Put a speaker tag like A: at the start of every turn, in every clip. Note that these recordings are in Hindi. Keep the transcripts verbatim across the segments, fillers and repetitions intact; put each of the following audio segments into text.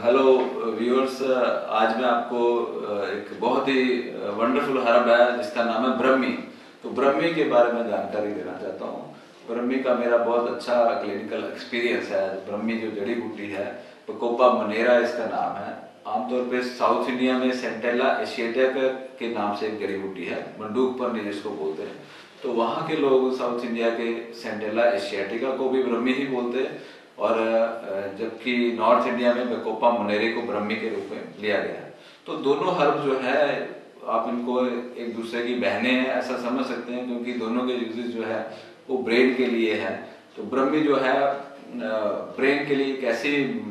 A: हेलो व्यूअर्स, आज मैं आपको एक बहुत ही वंडरफुल हर्ब है जिसका नाम है ब्रह्मी। तो ब्रह्मी के बारे में जानकारी देना चाहता हूँ। ब्रह्मी का मेरा बहुत अच्छा क्लिनिकल एक्सपीरियंस है। ब्रह्मी जो जड़ी बूटी है, बकोपा मोनियरी इसका नाम है। आमतौर पे साउथ इंडिया में सेंटेला एशियाटिका के नाम से एक जड़ी बूटी है, मंडूक पन्नी जिसको बोलते हैं। तो वहाँ के लोग साउथ इंडिया के सेंटेला एशियाटिका को भी ब्रह्मी ही बोलते हैं, और जबकि नॉर्थ इंडिया में बकोपा मोनियरी को ब्रह्मी के रूप में लिया गया है। तो दोनों हर्ब जो है, आप इनको एक दूसरे की बहनें हैं ऐसा समझ सकते हैं, क्योंकि दोनों के यूजेस जो है वो ब्रेन के लिए है। तो ब्रह्मी जो है ब्रेन के लिए एक ऐसी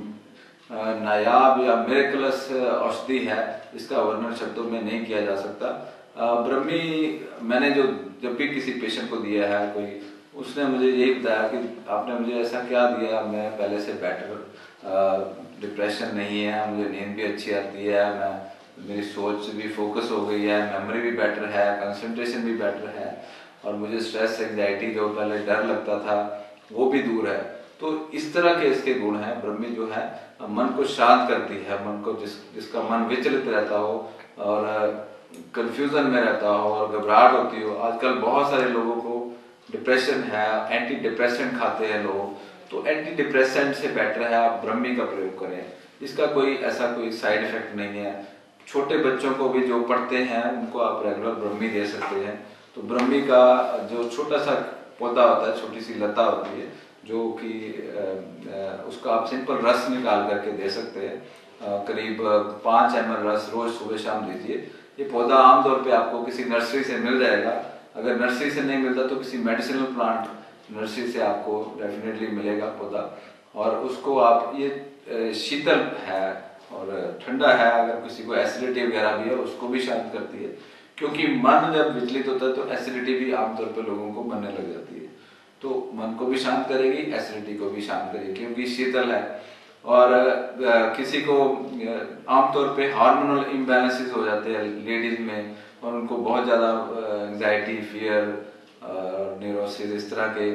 A: नायाब या मिरेकलस औषधि है, इसका वर्णन शब्दों में नहीं किया जा सकता। ब्रह्मी मैंने जो जब भी किसी पेशेंट को दिया है, कोई उसने मुझे यही बताया कि आपने मुझे ऐसा क्या दिया, मैं पहले से बेटर, डिप्रेशन नहीं है, मुझे नींद भी अच्छी आती है, मैं मेरी सोच भी फोकस हो गई है, मेमोरी भी बेटर है, कंसंट्रेशन भी बेटर है, और मुझे स्ट्रेस एंजाइटी जो पहले डर लगता था वो भी दूर है। तो इस तरह के इसके गुण हैं। ब्रह्मी जो है मन को शांत करती है, मन को जिस जिसका मन विचलित रहता हो और कंफ्यूजन में रहता हो और घबराहट होती हो। आजकल बहुत सारे लोगों को डिप्रेशन है, एंटी डिप्रेसेंट खाते हैं लोग, तो एंटी डिप्रेसेंट से बेटर है आप ब्रह्मी का प्रयोग करें। इसका कोई ऐसा कोई साइड इफेक्ट नहीं है। छोटे बच्चों को भी जो पढ़ते हैं उनको आप रेगुलर ब्रह्मी दे सकते हैं। तो ब्रह्मी का जो छोटा सा पौधा होता है, छोटी सी लता होती है, जो कि उसका आप सिंपल रस निकाल करके दे सकते हैं। करीब पाँच एम एल रस रोज सुबह शाम दीजिए। ये पौधा आमतौर पे आपको किसी नर्सरी से मिल जाएगा। अगर नर्सरी से नहीं मिलता तो किसी मेडिसिनल प्लांट नर्सरी से आपको डेफिनेटली मिलेगा पौधा। और उसको आप, ये शीतल है और ठंडा है, अगर किसी को एसिडिटी वगैरह भी है उसको भी शांत करती है, क्योंकि मन जब विचलित होता है तो एसिडिटी भी आमतौर पर लोगों को बनने लग जाती है। तो मन को भी शांत करेगी, एसिडिटी को भी शांत करेगी, क्योंकि शीतल है। और किसी को आमतौर पे हार्मोनल इम्बैलेंसेस हो जाते हैं लेडीज में, और उनको बहुत ज़्यादा एंजाइटी, फियर, न्यूरोसिस इस तरह के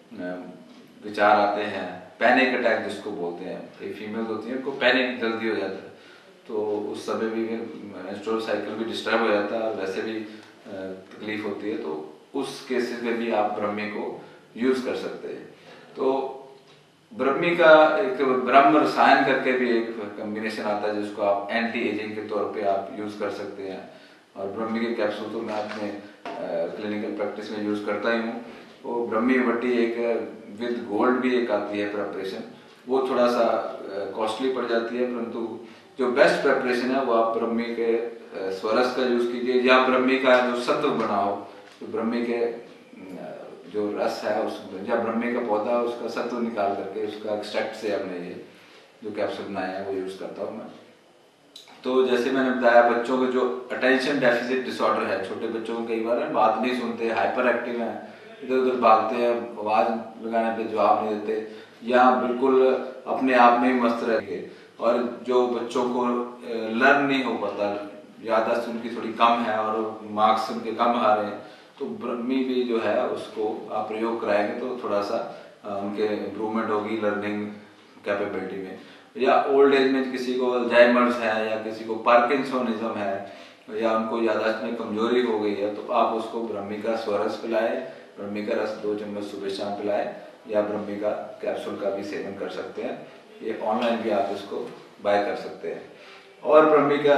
A: विचार आते हैं, पैनिक अटैक जिसको बोलते हैं। कई फीमेल्स होती हैं उनको पैनिक जल्दी हो जाता है, तो उस समय भी मेंस्ट्रुअल साइकिल भी डिस्टर्ब हो जाता है, वैसे भी तकलीफ होती है। तो उस केसेस में भी आप ब्रह्मी को यूज कर सकते हैं। तो ब्रह्मी का एक ब्रह्म रसायन करके भी एक कॉम्बिनेशन आता है, जिसको आप एंटी एजिंग के तौर पे आप यूज कर सकते हैं। और ब्रह्मी के कैप्सूल तो मैं अपने क्लिनिकल प्रैक्टिस में यूज करता ही हूँ। वो ब्रह्मी वटी एक विद गोल्ड भी एक आती है प्रेपरेशन, वो थोड़ा सा कॉस्टली पड़ जाती है, परंतु जो बेस्ट प्रेपरेशन है वो आप ब्रह्मी के स्वरस का यूज कीजिए, या ब्रह्मी का जो सत्व बना हो, तो ब्रह्मी के जो रस है उस, या ब्रह्मी का पौधा उसका सत्व निकाल करके उसका एक्सट्रैक्ट से हमने ये जो कैप्सूल बनाए हैं वो यूज करता हूँ मैं। तो जैसे मैंने बताया, बच्चों को जो अटेंशन डेफिसिट डिसऑर्डर है, छोटे बच्चों को कई बार बात नहीं सुनते, हाइपर एक्टिव हैं, इधर उधर भागते हैं, आवाज लगाने पे जवाब नहीं देते, या बिल्कुल अपने आप में ही मस्त रहेंगे। और जो बच्चों को लर्न नहीं हो पाता, याददाश्त उनकी थोड़ी कम है और मार्क्स उनके कम आ रहे हैं, तो ब्रह्मी भी जो है उसको आप प्रयोग कराएंगे तो थोड़ा सा उनके इम्प्रूवमेंट होगी लर्निंग कैपेबिलिटी में। या ओल्ड एज में किसी को अल्जाइमर्स है, या किसी को पार्किंसोनिज्म है, या उनको याददाश्त में कमजोरी हो गई है, तो आप उसको ब्रह्मी का स्वरस पिलाए, ब्रह्मी का रस दो चम्मच सुबह शाम पिलाए, या ब्रह्मी का कैप्सूल का भी सेवन कर सकते हैं। ये ऑनलाइन भी आप इसको बाय कर सकते हैं। और ब्रह्मी का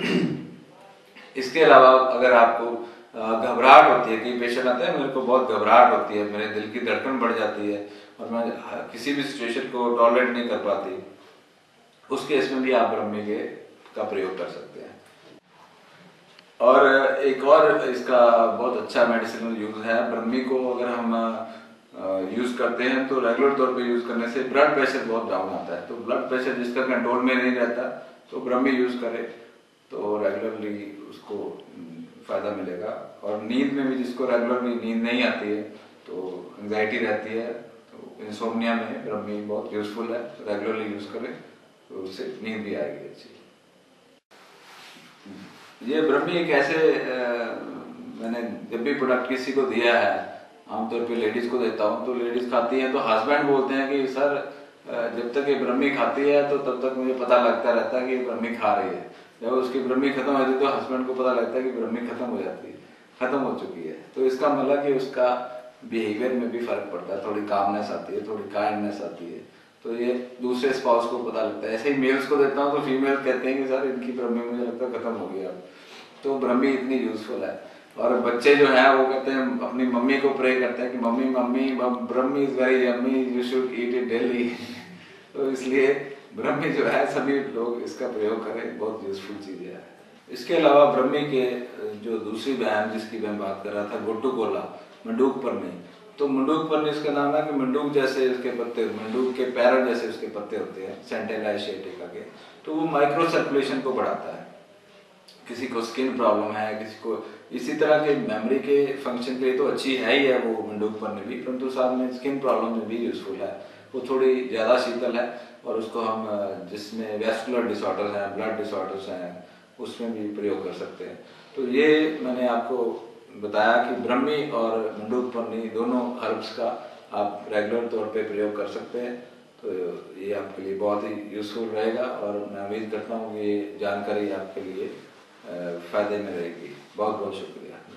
A: इसके अलावा अगर आपको घबराहट होती है, कई पेशेंट आते हैं, मेरे को बहुत घबराहट होती है, मेरे दिल की धड़कन बढ़ जाती है और मैं किसी भी सिचुएशन को टॉलरेट नहीं कर पाती, उस केस में भी आप ब्रह्मी के का प्रयोग कर सकते हैं। और एक और इसका बहुत अच्छा मेडिसिनल यूज है। ब्रह्मी को अगर हम यूज करते हैं तो रेगुलर तौर पे यूज करने से ब्लड प्रेशर बहुत डाउन आता है। तो ब्लड प्रेशर जिसका कंट्रोल में नहीं रहता, तो ब्रह्मी यूज करे तो रेगुलरली उसको फायदा मिलेगा। और नींद में भी जिसको रेगुलरली नींद नहीं आती है, तो एंजाइटी रहती है, तो इंसोमनिया में ब्रह्मी बहुत यूजफुल है, रेगुलरली यूज करें तो उससे नींद भी आएगी अच्छी। ये ब्रह्मी एक ऐसे, मैंने जब भी प्रोडक्ट किसी को दिया है, आमतौर पे लेडीज को देता हूँ, तो लेडीज खाती हैं तो हस्बैंड बोलते हैं कि सर जब तक ये ब्रह्मी खाती है तो तब तक मुझे पता लगता रहता है कि ब्रह्मी खा रही है। जब उसकी ब्रह्मी खत्म हो जाती है तो हस्बैंड को पता लगता है कि ब्रह्मी खत्म हो जाती है, खत्म हो चुकी है। तो इसका मतलब कि उसका बिहेवियर में भी फर्क पड़ता है, थोड़ी कामनेस आती है, थोड़ी काइंडनेस आती है। तो ये दूसरे स्पाउस को पता लगता है। ऐसे ही मेल्स को देता हूँ तो फीमेल कहते हैं कि सर इनकी ब्रह्मी मुझे लगता है खत्म हो गई अब। तो ब्रह्मी इतनी यूजफुल है। और बच्चे जो हैं वो कहते हैं, अपनी मम्मी को प्रे करते हैं कि mummy mummy brahmi is very yummy, you should eat it daily. तो इसलिए ब्रह्मी जो है सभी लोग इसका प्रयोग करें, बहुत यूजफुल चीज़ है। इसके अलावा ब्रह्मी के जो दूसरी बहन जिसकी मैं बात कर रहा था, गोटुकोला, मंडूक पर्णी। तो मंडूक पर्णी इसका नाम है कि मंडूक जैसे इसके पत्ते, मंडूक के पैरों जैसे उसके पत्ते होते हैं, सेंटेला एशियाटिका के। तो वो माइक्रो सर्कुलेशन को बढ़ाता है। किसी को स्किन प्रॉब्लम है, किसी को इसी तरह के मेमोरी के फंक्शन के लिए तो अच्छी है ही है वो मंडूक पर्णी भी, परंतु साथ में स्किन प्रॉब्लम में भी यूजफुल है। वो थोड़ी ज़्यादा शीतल है और उसको हम जिसमें वेस्कुलर डिसऑर्डर्स हैं, ब्लड डिसऑर्डर्स हैं, उसमें भी प्रयोग कर सकते हैं। तो ये मैंने आपको बताया कि ब्रह्मी और मंडूक पर्णी दोनों हर्ब्स का आप रेगुलर तौर पे प्रयोग कर सकते हैं। तो ये आपके लिए बहुत ही यूजफुल रहेगा और मैं उम्मीद करता हूँ कि ये जानकारी आपके लिए फ़ायदे में रहेगी। बहुत बहुत शुक्रिया।